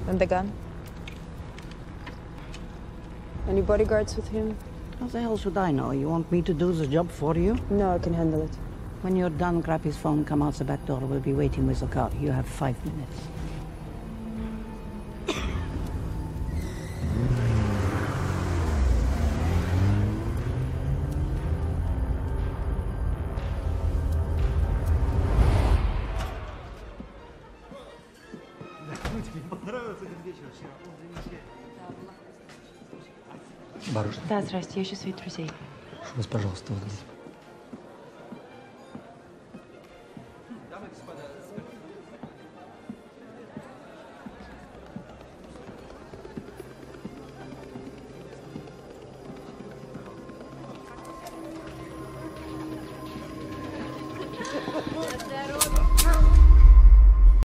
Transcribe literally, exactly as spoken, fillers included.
And the gun? Any bodyguards with him? How the hell should I know? You want me to do the job for you? No, I can handle it. When you're done, grab his phone, come out the back door. We'll be waiting with the car. You have five minutes. Барышня, Да, здрасте, я ищу своих друзей. вас, пожалуйста, вот здесь.